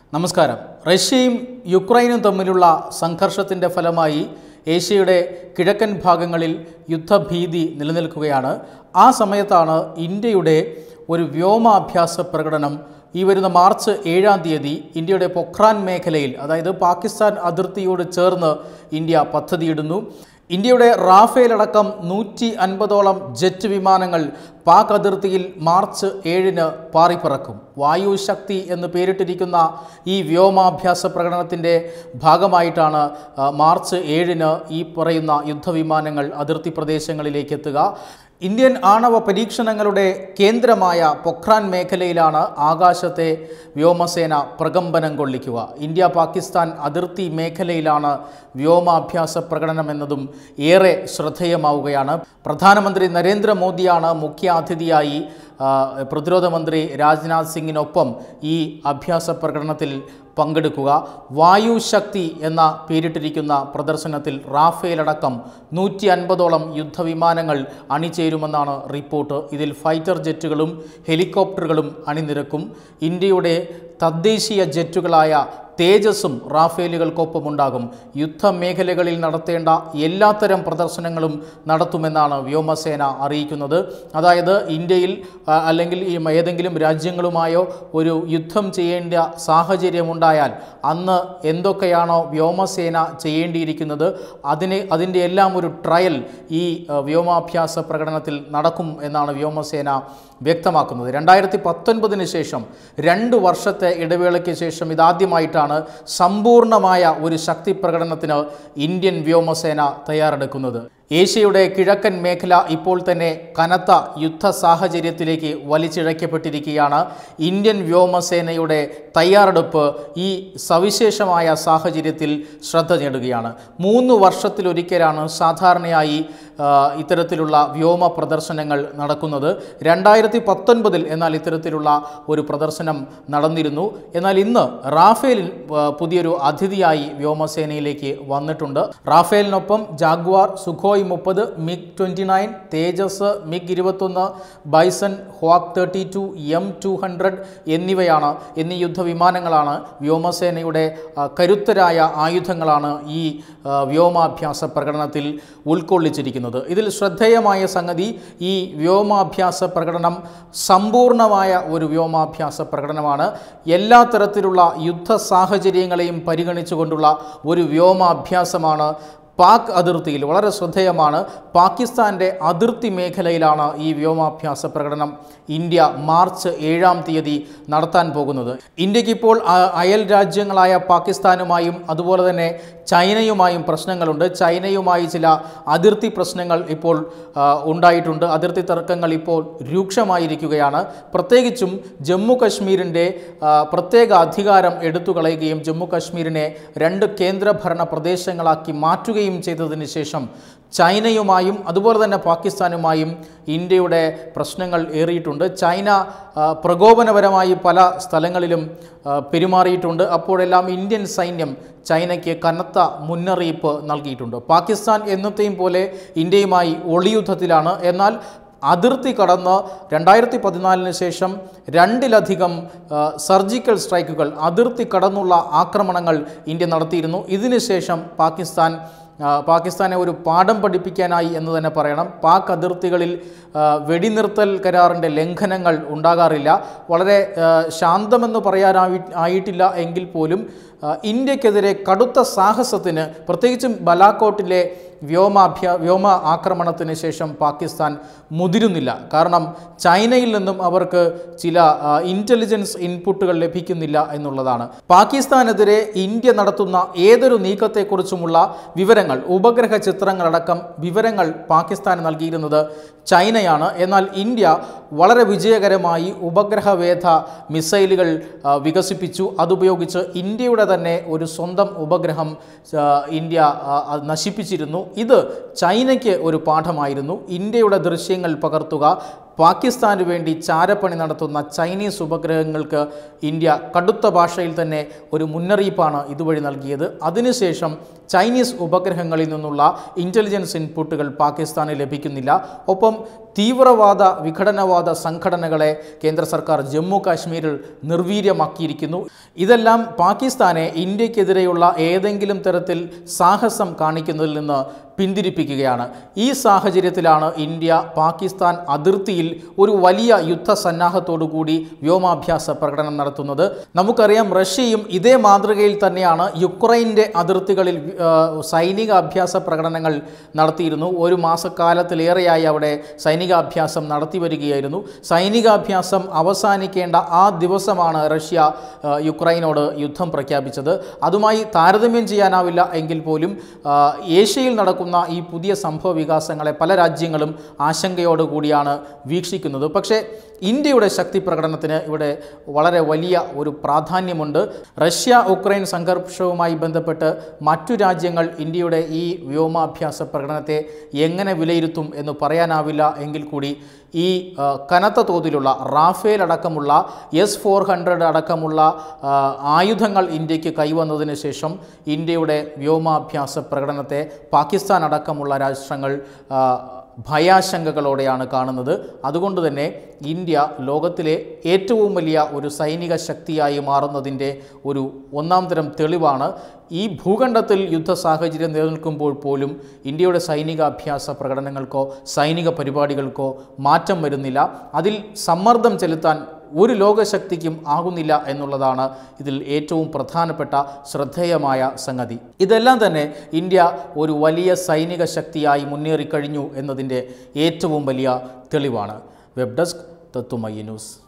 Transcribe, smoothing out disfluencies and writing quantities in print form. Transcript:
നമസ്കാരം. റഷ്യയും യുക്രൈനും തമ്മിലുള്ള സംഘർഷത്തിൻ്റെ ഫലമായി ഏഷ്യയുടെ കിഴക്കൻ ഭാഗങ്ങളിൽ യുദ്ധഭീതി നിലനിൽക്കുകയാണ്. ആ സമയത്താണ് ഇന്ത്യയുടെ ഒരു വ്യോമാഭ്യാസ പ്രകടനം ഈ വരുന്ന മാർച്ച് 7-ാം തീയതി ഇന്ത്യയുടെ പൊഖ്രാൻ മേഖലയിൽ, അതായത് പാകിസ്ഥാൻ അതിർത്തിയോട് ചേർന്ന് ഇന്ത്യ പദ്ധതിയിടുന്നു. ഇന്ത്യയുടെ റാഫേൽ അടക്കം 150ഓളം ജെറ്റ് വിമാനങ്ങൾ പാക് അതിർത്തിയിൽ മാർച്ച് 7-ന് പാറിപ്പറക്കും. വായു ശക്തി എന്ന് പേരിട്ടിരിക്കുന്ന ഈ വ്യോമാഭ്യാസ പ്രകടനത്തിൻ്റെ ഭാഗമായിട്ടാണ് മാർച്ച് 7-ന് ഈ പറയുന്ന യുദ്ധവിമാനങ്ങൾ അതിർത്തി പ്രദേശങ്ങളിലേക്ക് എത്തുക. ഇന്ത്യൻ ആണവ പരീക്ഷണങ്ങളുടെ കേന്ദ്രമായ പൊഖ്രാൻ മേഖലയിലാണ് ആകാശത്തെ വ്യോമസേന പ്രകമ്പനം കൊള്ളിക്കുക. ഇന്ത്യ പാകിസ്ഥാൻ അതിർത്തി മേഖലയിലാണ് വ്യോമാഭ്യാസ പ്രകടനം എന്നതും ഏറെ ശ്രദ്ധേയമാവുകയാണ്. പ്രധാനമന്ത്രി നരേന്ദ്രമോദിയാണ് മുഖ്യാതിഥിയായി പ്രതിരോധ മന്ത്രി രാജ്നാഥ് സിംഗിനൊപ്പം ഈ അഭ്യാസ പ്രകടനത്തിൽ പങ്കെടുക്കുക. വായു ശക്തി എന്ന പേരിട്ടിരിക്കുന്ന പ്രദർശനത്തിൽ റാഫേൽ അടക്കം 150ഓളം യുദ്ധവിമാനങ്ങൾ അണിചേരുമെന്നാണ് റിപ്പോർട്ട്. ഇതിൽ ഫൈറ്റർ ജെറ്റുകളും ഹെലികോപ്റ്ററുകളും അണിനിരക്കും. ഇന്ത്യയുടെ തദ്ദേശീയ ജെറ്റുകളായ തേജസും റാഫേലുകൾക്കൊപ്പമുണ്ടാകും. യുദ്ധമേഖലകളിൽ നടത്തേണ്ട എല്ലാത്തരം പ്രദർശനങ്ങളും നടത്തുമെന്നാണ് വ്യോമസേന അറിയിക്കുന്നത്. അതായത് ഇന്ത്യയിൽ അല്ലെങ്കിൽ ഏതെങ്കിലും രാജ്യങ്ങളുമായോ ഒരു യുദ്ധം ചെയ്യേണ്ട സാഹചര്യമുണ്ടായാൽ അന്ന് എന്തൊക്കെയാണോ വ്യോമസേന ചെയ്യേണ്ടിയിരിക്കുന്നത് അതിൻ്റെ എല്ലാം ഒരു ട്രയൽ ഈ വ്യോമാഭ്യാസ പ്രകടനത്തിൽ നടക്കും എന്നാണ് വ്യോമസേന വ്യക്തമാക്കുന്നത്. 2019 ശേഷം 2 വർഷത്തെ ഇടവേളയ്ക്ക് ശേഷം ഇതാദ്യമായിട്ടാണ് സമ്പൂർണമായ ഒരു ശക്തി പ്രകടനത്തിന് ഇന്ത്യൻ വ്യോമസേന തയ്യാറെടുക്കുന്നത്. ഏഷ്യയുടെ കിഴക്കൻ മേഖല ഇപ്പോൾ തന്നെ കനത്ത യുദ്ധ സാഹചര്യത്തിലേക്ക് വലിച്ചിഴക്കപ്പെട്ടിരിക്കുകയാണ്. ഇന്ത്യൻ വ്യോമസേനയുടെ തയ്യാറെടുപ്പ് ഈ സവിശേഷമായ സാഹചര്യത്തിൽ ശ്രദ്ധ നേടുകയാണ്. 3 വർഷത്തിലൊരിക്കലാണ് സാധാരണയായി ഇത്തരത്തിലുള്ള വ്യോമ പ്രദർശനങ്ങൾ നടക്കുന്നത്. 2019 എന്നാൽ ഇത്തരത്തിലുള്ള ഒരു പ്രദർശനം നടന്നിരുന്നു. എന്നാൽ ഇന്ന് റാഫേലിൽ പുതിയൊരു അതിഥിയായി വ്യോമസേനയിലേക്ക് വന്നിട്ടുണ്ട്. റാഫേലിനൊപ്പം Jaguar, Sukhoi 30, MiG-29, Tejas, MiG-21, Bison, Hawk 32, M-200 എന്നീ യുദ്ധവിമാനങ്ങളാണ് വ്യോമസേനയുടെ കരുത്തരായ ആയുധങ്ങളാണ് ഈ വ്യോമാഭ്യാസ പ്രകടനത്തിൽ ഉൾക്കൊള്ളിച്ചിരിക്കുന്നത്. ഇതിൽ ശ്രദ്ധേയമായ സംഗതി, ഈ വ്യോമാഭ്യാസ പ്രകടനം സമ്പൂർണമായ ഒരു വ്യോമാഭ്യാസ പ്രകടനമാണ്. എല്ലാ തരത്തിലുള്ള യുദ്ധ സാഹചര്യങ്ങളെയും പരിഗണിച്ചുകൊണ്ടുള്ള ഒരു വ്യോമാഭ്യാസമാണ്. പാക് അതിർത്തിയിൽ വളരെ ശ്രദ്ധേയമാണ്. പാകിസ്ഥാൻ്റെ അതിർത്തി മേഖലയിലാണ് ഈ വ്യോമാഭ്യാസ പ്രകടനം ഇന്ത്യ മാർച്ച് 7-ാം തീയതി നടത്താൻ പോകുന്നത്. ഇന്ത്യക്കിപ്പോൾ അയൽ രാജ്യങ്ങളായ പാകിസ്ഥാനുമായും അതുപോലെ തന്നെ ചൈനയുമായും പ്രശ്നങ്ങളുണ്ട്. ചൈനയുമായി ചില അതിർത്തി പ്രശ്നങ്ങൾ ഇപ്പോൾ ഉണ്ടായിട്ടുണ്ട്. അതിർത്തി തർക്കങ്ങൾ ഇപ്പോൾ രൂക്ഷമായിരിക്കുകയാണ്. പ്രത്യേകിച്ചും ജമ്മു കശ്മീരിൻ്റെ പ്രത്യേക അധികാരം എടുത്തുകളയുകയും ജമ്മു കശ്മീരിനെ 2 കേന്ദ്രഭരണ പ്രദേശങ്ങളാക്കി മാറ്റുകയും ചെയ്തതിന് ശേഷം ചൈനയുമായും അതുപോലെ തന്നെ പാകിസ്ഥാനുമായും ഇന്ത്യയുടെ പ്രശ്നങ്ങൾ ഏറിയിട്ടുണ്ട്. ചൈന പ്രകോപനപരമായി പല സ്ഥലങ്ങളിലും പെരുമാറിയിട്ടുണ്ട്. അപ്പോഴെല്ലാം ഇന്ത്യൻ സൈന്യം ചൈനയ്ക്ക് കനത്ത മുന്നറിയിപ്പ് നൽകിയിട്ടുണ്ട്. പാകിസ്ഥാൻ എന്നത്തെയും പോലെ ഇന്ത്യയുമായി ഒളിയുദ്ധത്തിലാണ്. എന്നാൽ അതിർത്തി കടന്ന് 2014 ശേഷം 2-ലധികം സർജിക്കൽ സ്ട്രൈക്കുകൾ, അതിർത്തി കടന്നുള്ള ആക്രമണങ്ങൾ ഇന്ത്യ നടത്തിയിരുന്നു. ഇതിനുശേഷം പാകിസ്ഥാനെ ഒരു പാഠം പഠിപ്പിക്കാനായി എന്ന് തന്നെ പറയണം. പാക് അതിർത്തികളിൽ വെടിനിർത്തൽ കരാറിൻ്റെ ലംഘനങ്ങൾ ഉണ്ടാകാറില്ല. വളരെ ശാന്തമെന്ന് പറയാനായിട്ടില്ല എങ്കിൽ പോലും ഇന്ത്യക്കെതിരെ കടുത്ത സാഹസത്തിന്, പ്രത്യേകിച്ചും ബലാക്കോട്ടിലെ വ്യോമ ആക്രമണത്തിന് ശേഷം പാകിസ്ഥാൻ മുതിരുന്നില്ല. കാരണം ചൈനയിൽ നിന്നും അവർക്ക് ചില ഇൻ്റലിജൻസ് ഇൻപുട്ടുകൾ ലഭിക്കുന്നില്ല എന്നുള്ളതാണ്. പാകിസ്ഥാനെതിരെ ഇന്ത്യ നടത്തുന്ന ഏതൊരു നീക്കത്തെക്കുറിച്ചുമുള്ള വിവരങ്ങൾ, ഉപഗ്രഹ ചിത്രങ്ങളടക്കം വിവരങ്ങൾ പാകിസ്ഥാൻ നൽകിയിരുന്നത് ചൈനയാണ്. എന്നാൽ ഇന്ത്യ വളരെ വിജയകരമായി ഉപഗ്രഹവേധ മിസൈലുകൾ വികസിപ്പിച്ചു. അതുപയോഗിച്ച് ഇന്ത്യയുടെ തന്നെ ഒരു സ്വന്തം ഉപഗ്രഹം ഇന്ത്യ നശിപ്പിച്ചിരുന്നു. ഇത് ചൈനയ്ക്ക് ഒരു പാഠമായിരുന്നു. ഇന്ത്യയുടെ ദൃശ്യങ്ങൾ പകർത്തുക, പാകിസ്ഥാന് വേണ്ടി ചാരപ്പണി നടത്തുന്ന ചൈനീസ് ഉപഗ്രഹങ്ങൾക്ക് ഇന്ത്യ കടുത്ത ഭാഷയിൽ തന്നെ ഒരു മുന്നറിയിപ്പാണ് ഇതുവഴി നൽകിയത്. അതിനുശേഷം ചൈനീസ് ഉപഗ്രഹങ്ങളിൽ നിന്നുള്ള ഇൻ്റലിജൻസ് ഇൻപുട്ടുകൾ പാകിസ്ഥാന് ലഭിക്കുന്നില്ല. ഒപ്പം തീവ്രവാദ വിഘടനവാദ സംഘടനകളെ കേന്ദ്ര സർക്കാർ ജമ്മു കാശ്മീരിൽ നിർവീര്യമാക്കിയിരിക്കുന്നു. ഇതെല്ലാം പാകിസ്ഥാനെ ഇന്ത്യക്കെതിരെയുള്ള ഏതെങ്കിലും തരത്തിൽ സാഹസം കാണിക്കുന്നതിൽ നിന്ന് പിന്തിരിപ്പിക്കുകയാണ്. ഈ സാഹചര്യത്തിലാണ് ഇന്ത്യ പാകിസ്ഥാൻ അതിർത്തിയിൽ ഒരു വലിയ യുദ്ധസന്നാഹത്തോടു കൂടി വ്യോമാഭ്യാസ പ്രകടനം നടത്തുന്നത്. നമുക്കറിയാം, റഷ്യയും ഇതേ മാതൃകയിൽ തന്നെയാണ് യുക്രൈൻ്റെ അതിർത്തികളിൽ സൈനിക അഭ്യാസ പ്രകടനങ്ങൾ നടത്തിയിരുന്നു. ഒരു മാസക്കാലത്തിലേറെയായി അവിടെ സൈനികാഭ്യാസം നടത്തി വരികയായിരുന്നു. സൈനികാഭ്യാസം അവസാനിക്കേണ്ട ആ ദിവസമാണ് റഷ്യ യുക്രൈനോട് യുദ്ധം പ്രഖ്യാപിച്ചത്. അതുമായി താരതമ്യം ചെയ്യാനാവില്ല എങ്കിൽ പോലും ഏഷ്യയിൽ നടക്കുന്ന ഈ പുതിയ സംഭവ വികാസങ്ങളെ പല രാജ്യങ്ങളും ആശങ്കയോടുകൂടിയാണ് വീക്ഷിക്കുന്നത്. പക്ഷേ ഇന്ത്യയുടെ ശക്തി പ്രകടനത്തിന് ഇവിടെ വളരെ വലിയ ഒരു പ്രാധാന്യമുണ്ട്. റഷ്യ ഉക്രൈൻ സംഘർഷവുമായി ബന്ധപ്പെട്ട് മറ്റു രാജ്യങ്ങൾ ഇന്ത്യയുടെ ഈ വ്യോമാഭ്യാസ പ്രകടനത്തെ എങ്ങനെ വിലയിരുത്തും എന്ന് പറയാനാവില്ല എങ്കിൽ കൂടി ഈ കനത്ത തോതിലുള്ള റാഫേൽ അടക്കമുള്ള S-400 അടക്കമുള്ള ആയുധങ്ങൾ ഇന്ത്യക്ക് കൈവന്നതിന് ശേഷം ഇന്ത്യയുടെ വ്യോമാഭ്യാസ പ്രകടനത്തെ പാകിസ്ഥാൻ അടക്കമുള്ള രാഷ്ട്രങ്ങൾ ഭയാശങ്കകളോടെയാണ് കാണുന്നത്. അതുകൊണ്ട് തന്നെ ഇന്ത്യ ലോകത്തിലെ ഏറ്റവും വലിയ ഒരു സൈനിക ശക്തിയായി മാറുന്നതിൻ്റെ ഒരു ഒന്നാം തരം തെളിവാണ്. ഈ ഭൂഖണ്ഡത്തിൽ യുദ്ധ സാഹചര്യം നിലനിൽക്കുമ്പോൾ പോലും ഇന്ത്യയുടെ സൈനികാഭ്യാസ പ്രകടനങ്ങൾക്കോ സൈനിക പരിപാടികൾക്കോ മാറ്റം വരുന്നില്ല. അതിൽ സമ്മർദ്ദം ചെലുത്താൻ ഒരു ലോകശക്തിക്കും ആകുന്നില്ല എന്നുള്ളതാണ് ഇതിൽ ഏറ്റവും പ്രധാനപ്പെട്ട ശ്രദ്ധേയമായ സംഗതി. ഇതെല്ലാം തന്നെ ഇന്ത്യ ഒരു വലിയ സൈനിക ശക്തിയായി മുന്നേറിക്കഴിഞ്ഞു എന്നതിൻ്റെ ഏറ്റവും വലിയ തെളിവാണ്. വെബ് ഡെസ്ക് തത്തുമൈ ന്യൂസ്.